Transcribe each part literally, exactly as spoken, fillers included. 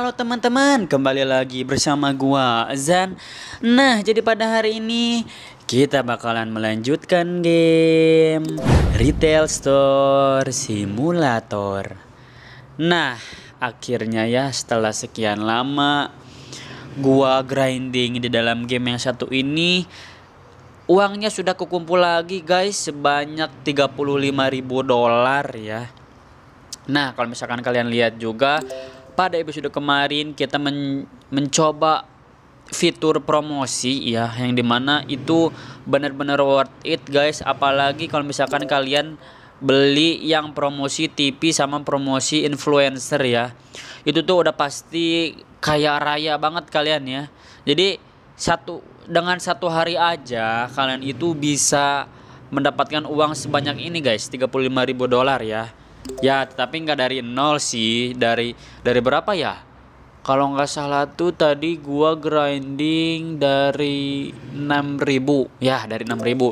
Halo teman-teman, kembali lagi bersama gua Azan. Nah, jadi pada hari ini kita bakalan melanjutkan game Retail Store Simulator. Nah, akhirnya ya setelah sekian lama gua grinding di dalam game yang satu ini, uangnya sudah kukumpul lagi guys, sebanyak tiga puluh lima ribu dolar ya. Nah, kalau misalkan kalian lihat juga pada episode kemarin kita men mencoba fitur promosi ya, yang dimana itu benar-benar worth it guys. Apalagi kalau misalkan kalian beli yang promosi T V sama promosi influencer ya, itu tuh udah pasti kaya raya banget kalian ya. Jadi satu dengan satu hari aja kalian itu bisa mendapatkan uang sebanyak ini guys, tiga puluh lima ribu dolar ya. Ya, tapi nggak dari nol sih, dari dari berapa ya? Kalau nggak salah tuh tadi gua grinding dari enam ribu, ya dari enam ribu.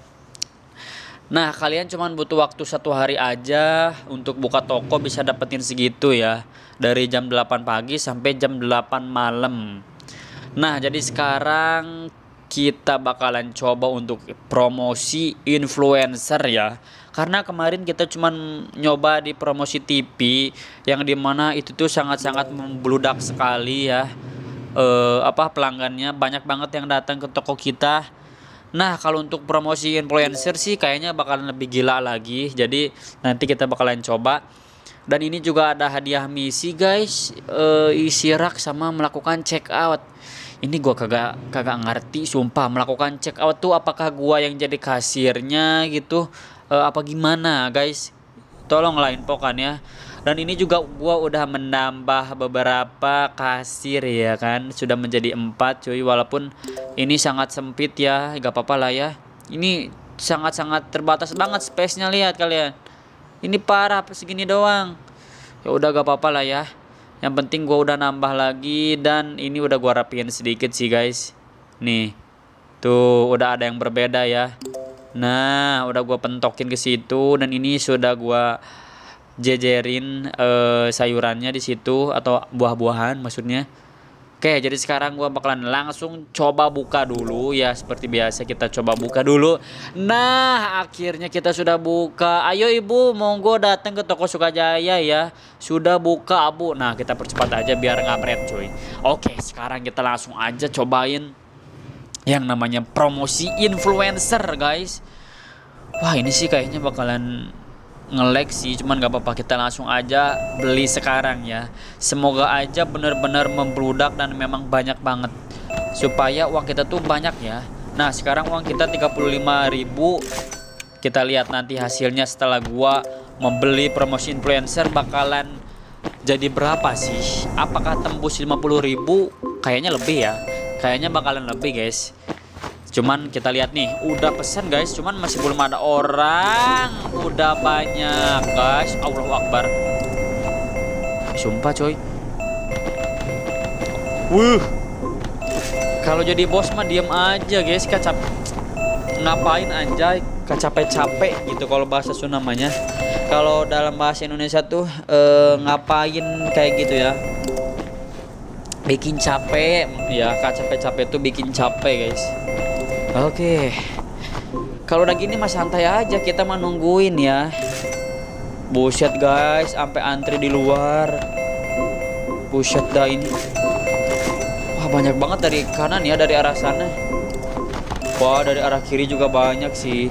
Nah, kalian cuman butuh waktu satu hari aja untuk buka toko bisa dapetin segitu ya, dari jam delapan pagi sampai jam delapan malam. Nah, jadi sekarang kita bakalan coba untuk promosi influencer ya. Karena kemarin kita cuman nyoba di promosi T V yang dimana itu tuh sangat-sangat membludak sekali ya. Eh, apa pelanggannya banyak banget yang datang ke toko kita. Nah, kalau untuk promosi influencer sih kayaknya bakalan lebih gila lagi. Jadi nanti kita bakalan coba. Dan ini juga ada hadiah misi guys, eh, isi rak sama melakukan check out. Ini gua kagak kagak ngerti sumpah, melakukan check out tuh apakah gua yang jadi kasirnya gitu, eh, apa gimana guys, tolonglah infokan ya. Dan ini juga gua udah menambah beberapa kasir ya kan, sudah menjadi empat cuy, walaupun ini sangat sempit ya, gak apa-apa lah ya. Ini sangat-sangat terbatas banget space-nya, lihat kalian, ini parah segini doang. Ya udah gak apa-apa lah ya, yang penting gua udah nambah lagi. Dan ini udah gua rapiin sedikit sih guys. Nih tuh udah ada yang berbeda ya. Nah, udah gua pentokin ke situ, dan ini sudah gua jejerin eh, sayurannya di situ, atau buah-buahan maksudnya. Oke, jadi sekarang gua bakalan langsung coba buka dulu ya, seperti biasa kita coba buka dulu. Nah, akhirnya kita sudah buka. Ayo ibu, monggo datang ke toko Sukajaya ya. Sudah buka abu. Nah, kita percepat aja biar ngabret cuy. Oke, sekarang kita langsung aja cobain yang namanya promosi influencer guys. Wah, ini sih kayaknya bakalan nge-lag sih, cuman gak apa-apa, kita langsung aja beli sekarang ya. Semoga aja bener-bener membludak dan memang banyak banget, supaya uang kita tuh banyak ya. Nah, sekarang uang kita tiga puluh lima ribu. Kita lihat nanti hasilnya setelah gua membeli promosi influencer bakalan jadi berapa sih. Apakah tembus lima puluh ribu? Kayaknya lebih ya, kayaknya bakalan lebih guys. Cuman kita lihat nih, udah pesan guys, cuman masih belum ada orang. Udah banyak guys, Allahu Akbar. Sumpah coy. Wuh, kalau jadi bos mah diem aja guys, kacap. Ngapain anjay, kacapek-capek gitu kalau bahasa Sunda namanya. Kalau dalam bahasa Indonesia tuh eh, ngapain kayak gitu ya, bikin capek ya. Kacapek-capek tuh bikin capek guys. Oke, kalau udah gini mah santai aja, kita mah nungguin ya. Buset guys, sampai antri di luar. Buset dah ini. Wah, banyak banget dari kanan ya, dari arah sana. Wah, dari arah kiri juga banyak sih.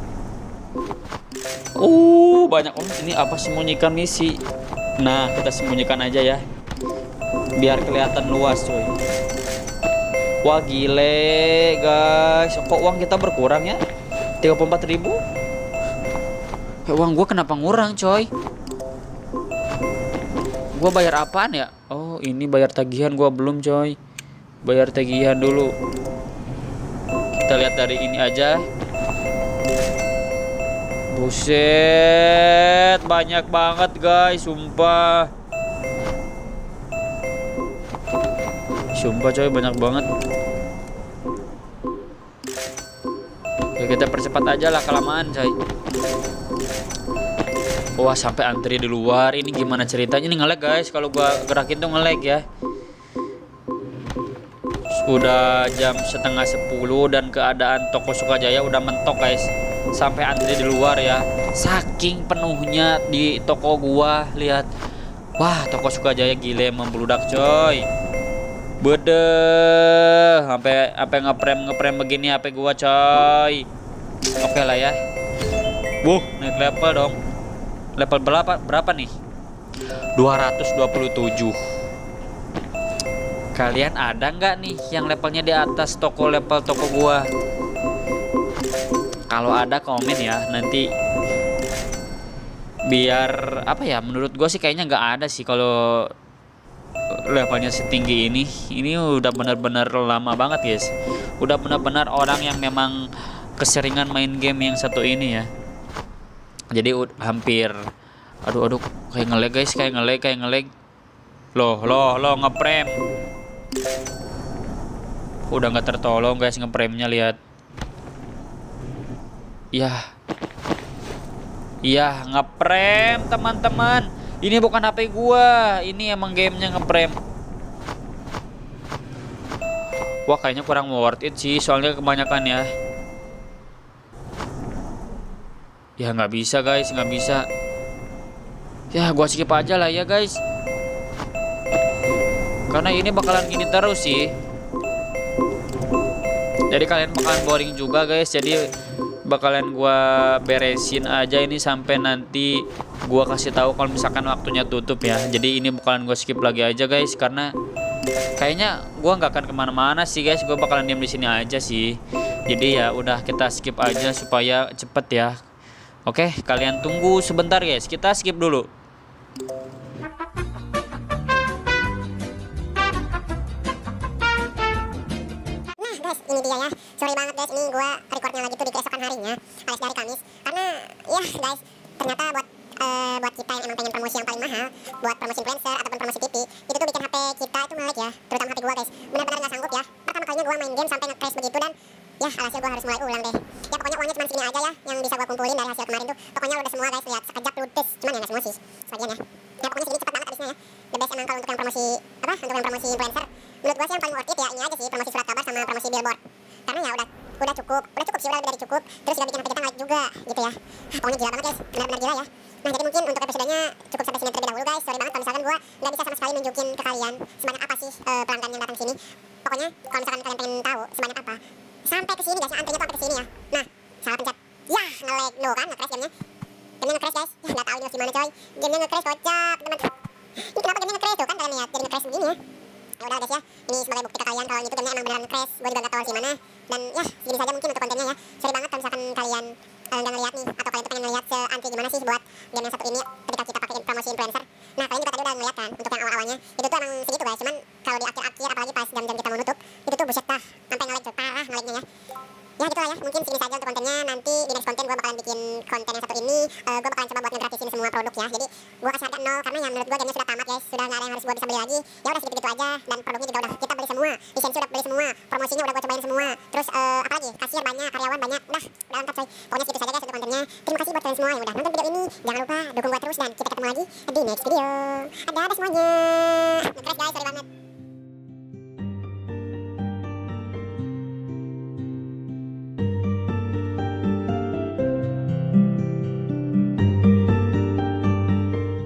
Uh, banyak. Oh, ini apa, sembunyikan misi. Nah, kita sembunyikan aja ya, biar kelihatan luas coy. Wah, gile guys, kok uang kita berkurang ya, tiga puluh empat ribu. Eh, uang gua kenapa ngurang coy? Gua bayar apaan ya? Oh, ini bayar tagihan, gua belum coy. Bayar tagihan dulu. Kita lihat dari ini aja. Buset, banyak banget guys, sumpah. Sumpah coy, banyak banget. Oke, kita percepat aja lah, kelamaan coy. Wah, sampai antri di luar. Ini gimana ceritanya? Ini nge-lag guys. Kalau gua gerakin tuh nge-lag ya. Udah jam setengah sepuluh dan keadaan toko Sukajaya udah mentok guys. Sampai antri di luar ya. Saking penuhnya di toko gua, lihat. Wah, toko Sukajaya gile membludak coy. Bede, sampai sampai ngeprem ngeprem begini H P gua coy. Oke lah ya. Wuh, naik level dong. Level berapa berapa nih? dua ratus dua puluh tujuh. Kalian ada nggak nih yang levelnya di atas toko level toko gua? Kalau ada komen ya, nanti biar apa ya, menurut gua sih kayaknya nggak ada sih kalau levelnya setinggi ini. Ini udah benar-benar lama banget guys. Udah benar-benar orang yang memang keseringan main game yang satu ini ya. Jadi hampir, aduh aduh kayak ngelag guys, kayak ngelag kayak ngelag. Loh loh loh ngeprem. Udah nggak tertolong guys ngepremnya, lihat. Yah. Yah, ngeprem teman-teman. Ini bukan H P gua, ini emang gamenya ngeprem. Wah, kayaknya kurang worth it sih, soalnya kebanyakan ya. Ya nggak bisa guys, nggak bisa. Ya gua skip aja lah ya guys. Karena ini bakalan gini terus sih. Jadi kalian bakalan boring juga guys. Jadi bakalan gua beresin aja ini sampai nanti gua kasih tahu kalau misalkan waktunya tutup ya. Jadi ini bakalan gua skip lagi aja guys, karena kayaknya gua nggak akan kemana-mana sih guys. Gua bakalan diam di sini aja sih. Jadi ya udah, kita skip aja supaya cepet ya. Oke, kalian tunggu sebentar guys. Kita skip dulu. Nah guys, ini dia ya. Sorry banget guys, ini gue recordnya lagi tuh di keesokan harinya, alias dari Kamis. Karena ya guys, ternyata buat uh, buat kita yang emang pengen promosi yang paling mahal, buat promosi influencer ataupun promosi T V, itu tuh bikin H P kita itu ngelag ya. Terutama H P gue guys, benar-benar gak sanggup ya. Pertama kalinya gue main game sampai nge-crash begitu, dan ya alhasil gue harus mulai ulang deh. Ya pokoknya uangnya cuma segini aja ya yang bisa gue kumpulin dari hasil kemarin tuh. Pokoknya udah semua guys, lihat sekejap ludes. Cuman ya gak semua sih, sebagian ya. Ya pokoknya segini cepet banget habisnya ya. The best emang kalau untuk yang promosi apa? Untuk yang promosi influencer. Menurut gue sih yang paling worth it ya ini aja sih, promosi surat kabar sama promosi billboard. Karena ya udah udah cukup, udah cukup sih, udah lebih dari cukup. Terus udah bikin H P kita naik juga gitu ya. Ah, pokoknya gila banget guys, benar-benar gila ya. Nah jadi mungkin untuk episodenya cukup sampai sini terlebih dahulu guys. Sorry banget kalau misalkan gue nggak bisa sama sekali nunjukin ke kalian sebanyak apa sih uh, pelanggan yang datang sini. Pokoknya kalau misalkan kalian pengen tahu sebanyak apa, sampai ke sini guys, antrinya tuh sampai ke sini ya. Nah, salah pencet. Ya, nge-lag no kan, nge-crash gamenya. Gamenya nge-crash guys. Ya enggak tahu ini harus gimana coy. Gamenya nge-crash kocak, teman. Ini kenapa gamenya nge-crash tuh kan kalian lihat, jadi nge-crash begini ya. Ya udah guys ya. Ini sebagai bukti ke kalian kalau itu gamenya emang beneran nge-crash. Gue juga enggak tahu harus gimana. Dan ya, segini saja mungkin untuk kontennya ya. Sorry banget kalau misalkan kalian kalian nggak ngeliat nih, atau kalian tuh pengen ngeliat seantri gimana sih buat game yang satu ini ketika kita pakai promosi influencer. Nah kalian juga tadi udah ngeliat kan untuk yang awal-awalnya itu tuh emang segitu guys. Cuman kalau di akhir-akhir apalagi pas jam-jam kita mau nutup itu tuh buset dah sampai nge-lag tuh, parah nge-lagnya ya. Ya gitu lah ya, mungkin segini saja untuk kontennya. Nanti di next konten gue bakalan bikin konten yang satu ini, uh, gue bakalan coba buat ngegratisin semua produk ya. Jadi gue kasih harga nol karena ya menurut gue gamenya sudah tamat guys, sudah nggak ada yang harus gue bisa beli lagi. Ya udah segitu-gitu aja, dan produknya juga udah kita beli semua, lisensi udah beli semua, promosinya udah gue cobain semua. Terus uh, apa lagi, kasir banyak, karyawan banyak, udah udah lengkap coy. Pokoknya segitu saja guys untuk kontennya. Terima kasih buat kalian semua yang udah nonton video ini. Jangan lupa dukung gue terus dan kita ketemu lagi di next video. Ada ada semuanya. Nge-crash guys, sorry banget.